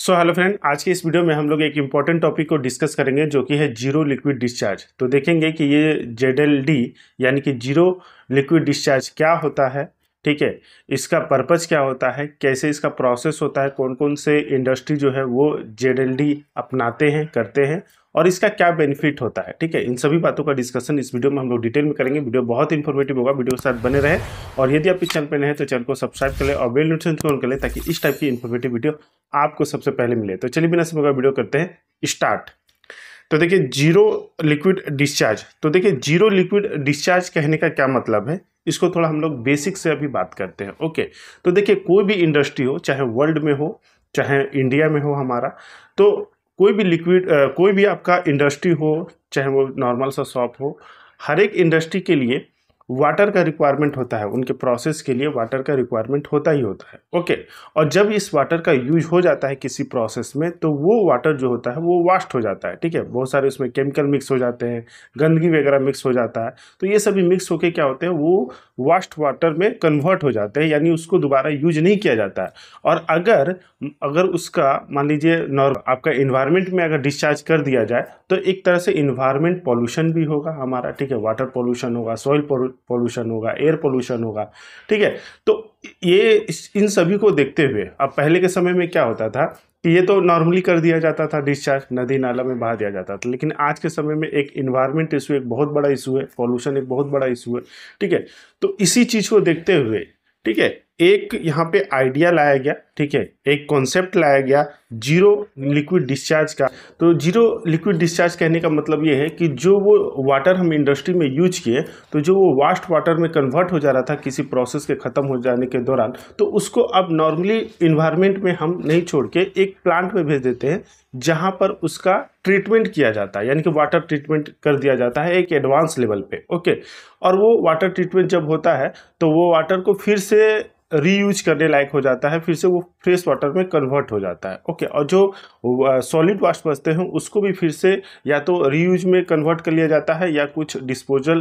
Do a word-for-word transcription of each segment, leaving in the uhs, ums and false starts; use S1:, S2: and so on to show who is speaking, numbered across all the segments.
S1: So hello friend, आज के इस वीडियो में हम लोग एक इम्पॉर्टेंट टॉपिक को डिस्कस करेंगे जो कि है जीरो लिक्विड डिस्चार्ज। तो देखेंगे कि ये जेड एल डी यानी कि जीरो लिक्विड डिस्चार्ज क्या होता है, ठीक है, इसका पर्पस क्या होता है, कैसे इसका प्रोसेस होता है, कौन कौन से इंडस्ट्री जो है वो जेड एल डी अपनाते हैं, करते हैं, और इसका क्या बेनिफिट होता है। ठीक है, इन सभी बातों का डिस्कशन इस वीडियो में हम लोग डिटेल में करेंगे। वीडियो बहुत इंफॉर्मेटिव होगा, वीडियो के साथ बने रहे। और यदि आप इस चैनल पर नए हैं तो चैनल को सब्सक्राइब कर ले और बेल नोटिफिकेशन को ऑन कर ले ताकि इस टाइप की इंफॉर्मेटिव वीडियो आपको सबसे पहले मिले। तो चलिए बिना समय का वीडियो करते हैं स्टार्ट। तो देखिए जीरो लिक्विड डिस्चार्ज, तो देखिए जीरो लिक्विड डिस्चार्ज कहने का क्या मतलब है, इसको थोड़ा हम लोग बेसिक से अभी बात करते हैं। ओके, तो देखिए कोई भी इंडस्ट्री हो, चाहे वर्ल्ड में हो चाहे इंडिया में हो हमारा, तो कोई भी लिक्विड कोई भी आपका इंडस्ट्री हो, चाहे वो नॉर्मल सा शॉप हो, हर एक इंडस्ट्री के लिए वाटर का रिक्वायरमेंट होता है। उनके प्रोसेस के लिए वाटर का रिक्वायरमेंट होता ही होता है। ओके, और जब इस वाटर का यूज हो जाता है किसी प्रोसेस में तो वो वाटर जो होता है वो वास्ट हो जाता है। ठीक है, बहुत सारे उसमें केमिकल मिक्स हो जाते हैं, गंदगी वगैरह मिक्स हो जाता है, तो ये सभी मिक्स होके क्या होते हैं, वो वास्ट वाटर में कन्वर्ट हो जाते हैं, यानी उसको दोबारा यूज नहीं किया जाता है। और अगर अगर उसका मान लीजिए नॉर्मल आपका इन्वायरमेंट में अगर डिस्चार्ज कर दिया जाए तो एक तरह से इन्वायरमेंट पॉल्यूशन भी होगा हमारा। ठीक है, वाटर पॉल्यूशन होगा, सॉइल पॉल्यूशन होगा, एयर पॉल्यूशन होगा। ठीक है, तो ये इन सभी को देखते हुए अब पहले के समय में क्या होता था कि ये तो नॉर्मली कर दिया जाता था, डिस्चार्ज नदी नाला में बहा दिया जाता था, लेकिन आज के समय में एक इन्वायरमेंट इशू एक बहुत बड़ा इशू है, पॉल्यूशन एक बहुत बड़ा इशू है। ठीक है, तो इसी चीज़ को देखते हुए, ठीक है, एक यहाँ पे आइडिया लाया गया, ठीक है, एक कॉन्सेप्ट लाया गया जीरो लिक्विड डिस्चार्ज का। तो जीरो लिक्विड डिस्चार्ज कहने का मतलब ये है कि जो वो वाटर हम इंडस्ट्री में यूज किए, तो जो वो वास्ट वाटर में कन्वर्ट हो जा रहा था किसी प्रोसेस के ख़त्म हो जाने के दौरान, तो उसको अब नॉर्मली इन्वायरमेंट में हम नहीं छोड़ के एक प्लांट में भेज देते हैं जहाँ पर उसका ट्रीटमेंट किया जाता है, यानी कि वाटर ट्रीटमेंट कर दिया जाता है एक एडवांस लेवल पे। ओके, और वो वाटर ट्रीटमेंट जब होता है तो वो वाटर को फिर से रीयूज करने लायक हो जाता है, फिर से वो फ्रेश वाटर में कन्वर्ट हो जाता है। ओके, और जो सॉलिड वास्ट बचते हैं उसको भी फिर से या तो रीयूज में कन्वर्ट कर लिया जाता है या कुछ डिस्पोजल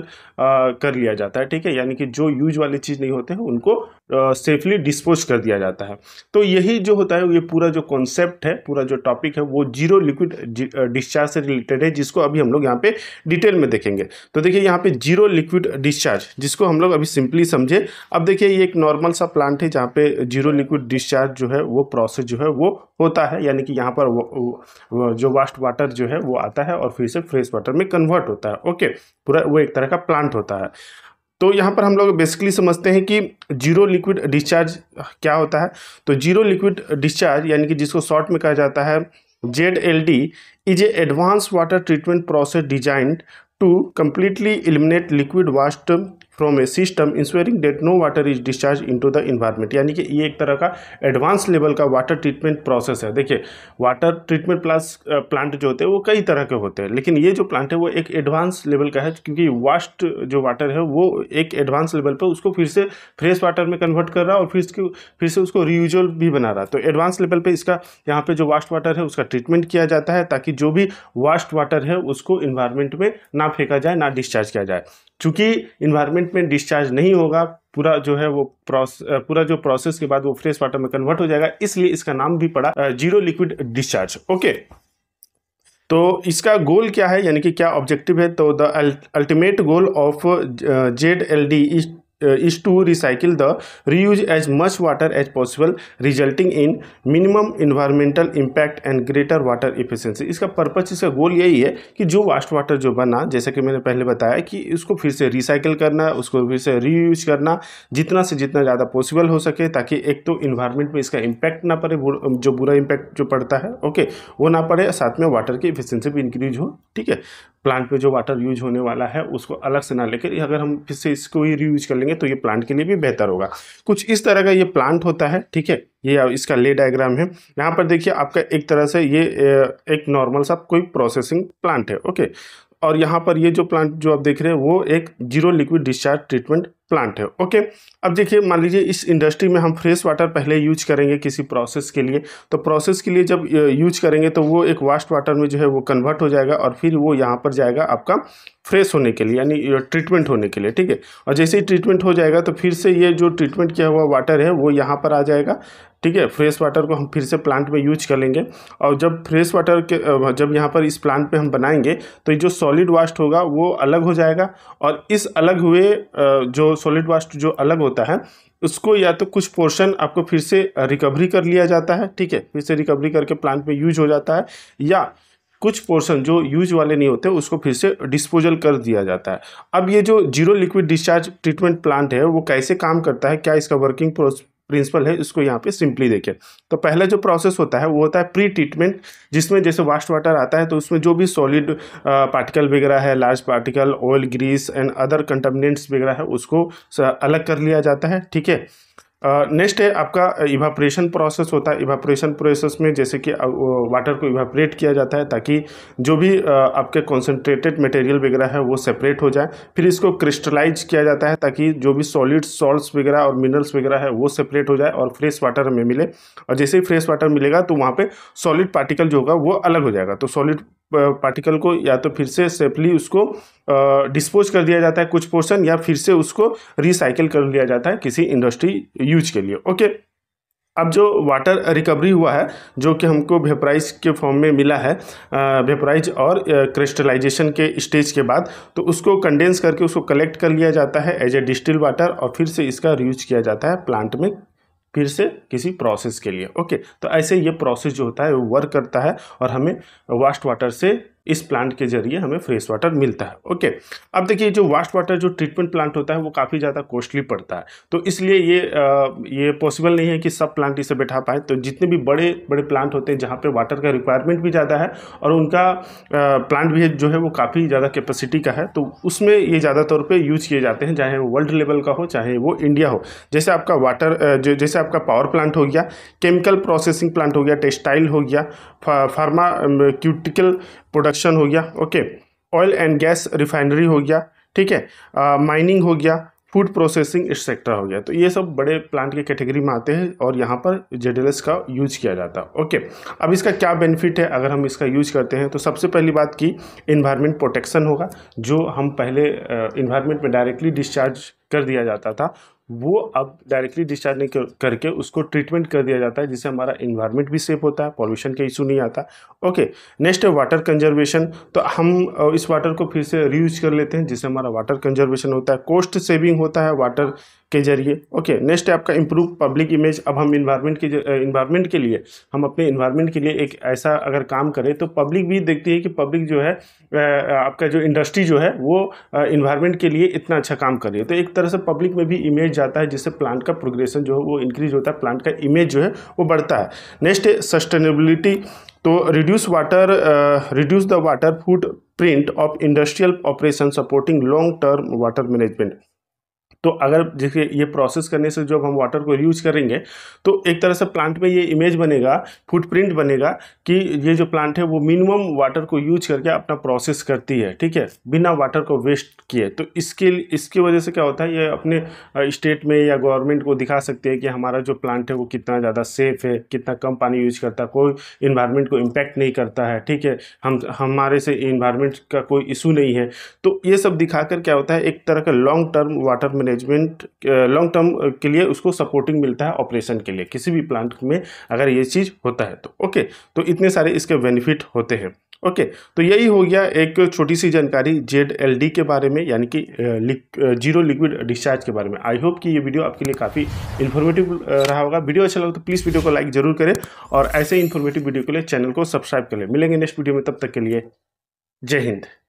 S1: कर लिया जाता है। ठीक है, यानी कि जो यूज वाली चीज़ नहीं होते हैं उनको सेफली डिस्पोज कर दिया जाता है। तो यही जो होता है, ये पूरा जो कॉन्सेप्ट है, पूरा जो टॉपिक है वो जीरो लिक्विड डिस्चार्ज से रिलेटेड है, जिसको अभी हम लोग यहाँ पे डिटेल में देखेंगे। तो देखिए यहाँ पे जीरो लिक्विड डिस्चार्ज, जिसको हम लोग अभी सिंपली समझे। अब देखिए ये एक नॉर्मल सा प्लांट है जहाँ पे जीरो लिक्विड डिस्चार्ज जो है वो प्रोसेस जो है वो होता है, यानी कि यहाँ पर वो, वो, जो वास्ट वाटर जो है वो आता है और फिर से फ्रेश वाटर में कन्वर्ट होता है। ओके, पूरा वो एक तरह का प्लांट होता है। तो यहाँ पर हम लोग बेसिकली समझते हैं कि जीरो लिक्विड डिस्चार्ज क्या होता है। तो जीरो लिक्विड डिस्चार्ज यानी कि जिसको शॉर्ट में कहा जाता है Z L D is a advance water treatment process designed to completely eliminate liquid waste from a system ensuring that no water is discharged into the environment। यानी कि ये एक तरह का एडवांस लेवल का वाटर ट्रीटमेंट प्रोसेस है। देखिए water treatment plus plant जो होते हैं वो कई तरह के होते हैं, लेकिन ये जो प्लांट है वो एक एडवांस लेवल का है, क्योंकि वास्ट जो वाटर है वो एक एडवांस लेवल पर उसको फिर से फ्रेश वाटर में कन्वर्ट कर रहा है और फिर इसको फिर से उसको रीयूजल भी बना रहा है। तो एडवांस लेवल पर इसका यहाँ पे जो वास्ट वाटर है उसका ट्रीटमेंट किया जाता है ताकि जो भी वास्ट वाटर है उसको इन्वायरमेंट में ना फेंका जाए, ना डिस्चार्ज किया जाए। चूंकि इन्वायरमेंट में डिस्चार्ज नहीं होगा, पूरा जो है वो प्रोसेस पूरा जो प्रोसेस के बाद वो फ्रेश वाटर में कन्वर्ट हो जाएगा, इसलिए इसका नाम भी पड़ा जीरो लिक्विड डिस्चार्ज। ओके, तो इसका गोल क्या है, यानी कि क्या ऑब्जेक्टिव है। तो the ultimate goal of Z L D is is to recycle the reuse as much water as possible resulting in minimum environmental impact and greater water efficiency। इसका पर्पस, इसका गोल यही है कि जो वास्ट वाटर जो बना, जैसे कि मैंने पहले बताया कि उसको फिर से रिसाइकिल करना, उसको फिर से रीयूज करना जितना से जितना ज़्यादा पॉसिबल हो सके, ताकि एक तो इन्वायरमेंट में इसका इम्पैक्ट ना पड़े, जो बुरा इम्पैक्ट जो पड़ता है ओके वो ना पड़े, साथ में वाटर की इफिशियंसी भी इंक्रीज हो। ठीक है, प्लांट पे जो वाटर यूज होने वाला है उसको अलग से ना लेकर अगर हम फिर से इसको ही रीयूज कर लेंगे तो ये प्लांट के लिए भी बेहतर होगा। कुछ इस तरह का ये प्लांट होता है। ठीक है, ये इसका ले डायग्राम है। यहाँ पर देखिए आपका एक तरह से ये एक नॉर्मल सा कोई प्रोसेसिंग प्लांट है। ओके, और यहाँ पर ये जो प्लांट जो आप देख रहे हैं वो एक zero liquid discharge treatment plant है। ओके, अब देखिए मान लीजिए इस इंडस्ट्री में हम फ्रेश वाटर पहले यूज करेंगे किसी प्रोसेस के लिए, तो प्रोसेस के लिए जब यूज करेंगे तो वो एक वास्ट वाटर में जो है वो कन्वर्ट हो जाएगा और फिर वो यहाँ पर जाएगा आपका फ्रेश होने के लिए, यानी ट्रीटमेंट होने के लिए, ठीक है। और जैसे ही ट्रीटमेंट हो जाएगा तो फिर से ये जो ट्रीटमेंट किया हुआ वाटर है वो यहाँ पर आ जाएगा, ठीक है। फ्रेश वाटर को हम फिर से प्लांट में यूज कर लेंगे और जब फ्रेश वाटर के जब यहाँ पर इस प्लांट पे हम बनाएंगे तो जो सॉलिड वास्ट होगा वो अलग हो जाएगा और इस अलग हुए जो सॉलिड वास्ट जो अलग होता है उसको या तो कुछ पोर्शन आपको फिर से रिकवरी कर लिया जाता है, ठीक है, फिर से रिकवरी करके प्लांट में यूज हो जाता है, या कुछ पोर्शन जो यूज वाले नहीं होते उसको फिर से डिस्पोजल कर दिया जाता है। अब ये जो zero liquid discharge treatment plant है वो कैसे काम करता है, क्या इसका वर्किंग प्रिंसिपल है, इसको यहाँ पे सिंपली देखें। तो पहला जो प्रोसेस होता है वो होता है प्री ट्रीटमेंट, जिसमें जैसे वास्ट वाटर आता है तो उसमें जो भी सॉलिड पार्टिकल वगैरह है, large particle, oil, grease and other contaminants वगैरह है उसको अलग कर लिया जाता है, ठीक है। नेक्स्ट है आपका इवापोरेशन प्रोसेस होता है। इवापोरेशन प्रोसेस में जैसे कि वाटर को इवापोरेट किया जाता है ताकि जो भी आपके कॉन्सेंट्रेटेड मटेरियल वगैरह है वो सेपरेट हो जाए। फिर इसको क्रिस्टलाइज किया जाता है ताकि जो भी सॉलिड सॉल्ट्स वगैरह और मिनरल्स वगैरह है वो सेपरेट हो जाए और फ्रेश वाटर हमें मिले। और जैसे ही फ्रेश वाटर मिलेगा तो वहाँ पे सॉलिड पार्टिकल जो होगा वो अलग हो जाएगा। तो सॉलिड पार्टिकल को या तो फिर से सेफली उसको डिस्पोज कर दिया जाता है कुछ पोर्शन, या फिर से उसको रिसाइकिल कर लिया जाता है किसी इंडस्ट्री यूज के लिए। ओके, अब जो वाटर रिकवरी हुआ है जो कि हमको वेपराइज के फॉर्म में मिला है, वेपराइज और क्रिस्टलाइजेशन के स्टेज के बाद, तो उसको कंडेंस करके उसको कलेक्ट कर लिया जाता है एज ए डिस्टिल वाटर और फिर से इसका रीयूज किया जाता है प्लांट में फिर से किसी प्रोसेस के लिए। ओके, तो ऐसे ये प्रोसेस जो होता है वो वर्क करता है और हमें वास्ट वाटर से इस प्लांट के जरिए हमें फ्रेश वाटर मिलता है। ओके, अब देखिए जो वास्ट वाटर जो ट्रीटमेंट प्लांट होता है वो काफ़ी ज़्यादा कॉस्टली पड़ता है, तो इसलिए ये आ, ये पॉसिबल नहीं है कि सब प्लांट इसे बैठा पाए। तो जितने भी बड़े बड़े प्लांट होते हैं जहाँ पे वाटर का रिक्वायरमेंट भी ज़्यादा है और उनका प्लांट भी जो है वो काफ़ी ज़्यादा कैपेसिटी का है, तो उसमें ये ज़्यादा तौर पर यूज किए जाते हैं, चाहे वो वर्ल्ड लेवल का हो चाहे वो इंडिया हो। जैसे आपका वाटर जो जैसे आपका पावर प्लांट हो गया, केमिकल प्रोसेसिंग प्लांट हो गया, टेक्सटाइल हो गया, फार्माक्यूटिकल प्रोडक्शन हो गया, okay, oil and gas refinery हो गया, ठीक है, माइनिंग हो गया, फूड प्रोसेसिंग एक्सेट्रा हो गया। तो ये सब बड़े प्लांट के कैटेगरी में आते हैं और यहाँ पर जेडएलएस का यूज किया जाता है। ओके, अब इसका क्या बेनिफिट है अगर हम इसका यूज करते हैं? तो सबसे पहली बात की इन्वायरमेंट प्रोटेक्शन होगा। जो हम पहले इन्वायरमेंट में डायरेक्टली डिस्चार्ज कर दिया जाता था वो अब डायरेक्टली डिस्चार्ज नहीं कर, करके उसको ट्रीटमेंट कर दिया जाता है, जिससे हमारा इन्वायरमेंट भी सेफ होता है, पॉल्यूशन का इशू नहीं आता। ओके, नेक्स्ट है वाटर कंजर्वेशन। तो हम इस वाटर को फिर से रीयूज कर लेते हैं जिससे हमारा वाटर कंजर्वेशन होता है, कॉस्ट सेविंग होता है वाटर के जरिए। ओके, नेक्स्ट है आपका इम्प्रूव पब्लिक इमेज। अब हम इन्वायरमेंट के इन्वायरमेंट के लिए हम अपने इन्वायरमेंट के लिए एक ऐसा अगर काम करें तो पब्लिक भी देखती है कि पब्लिक जो है आपका जो इंडस्ट्री जो है वो इन्वायरमेंट के लिए इतना अच्छा काम कर रही है। तो एक तरह से पब्लिक में भी इमेज जाता है जिससे प्लांट का प्रोग्रेशन जो है वो इंक्रीज होता है, प्लांट का इमेज जो है वो बढ़ता है। नेक्स्ट है सस्टेनेबिलिटी। तो reduce water reduce the water footprint of industrial operation supporting long term water management. तो अगर देखिए ये प्रोसेस करने से जब हम वाटर को यूज करेंगे तो एक तरह से प्लांट में ये इमेज बनेगा, फुटप्रिंट बनेगा कि ये जो प्लांट है वो मिनिमम वाटर को यूज करके अपना प्रोसेस करती है, ठीक है, बिना वाटर को वेस्ट किए। तो इसके इसकी वजह से क्या होता है, ये अपने स्टेट में या गवर्नमेंट को दिखा सकते हैं कि हमारा जो प्लांट है वो कितना ज़्यादा सेफ है, कितना कम पानी यूज करता है, कोई इन्वायरमेंट को इम्पैक्ट नहीं करता है, ठीक है, हम हमारे से इन्वायरमेंट का कोई इशू नहीं है। तो ये सब दिखाकर क्या होता है, एक तरह का long term water management long term के लिए उसको सपोर्टिंग मिलता है ऑपरेशन के लिए, किसी भी प्लांट में अगर ये चीज़ होता है तो। ओके, तो इतने सारे इसके बेनिफिट होते हैं। ओके, तो यही हो गया एक छोटी सी जानकारी जेड एल डी के बारे में, यानी कि जीरो लिक्विड डिस्चार्ज के बारे में। आई होप कि ये वीडियो आपके लिए काफ़ी इन्फॉर्मेटिव रहा होगा। वीडियो अच्छा लगा तो प्लीज़ वीडियो को लाइक जरूर करें और ऐसे ही इन्फॉर्मेटिव वीडियो के लिए चैनल को सब्सक्राइब कर लें। मिलेंगे नेक्स्ट वीडियो में, तब तक के लिए जय हिंद।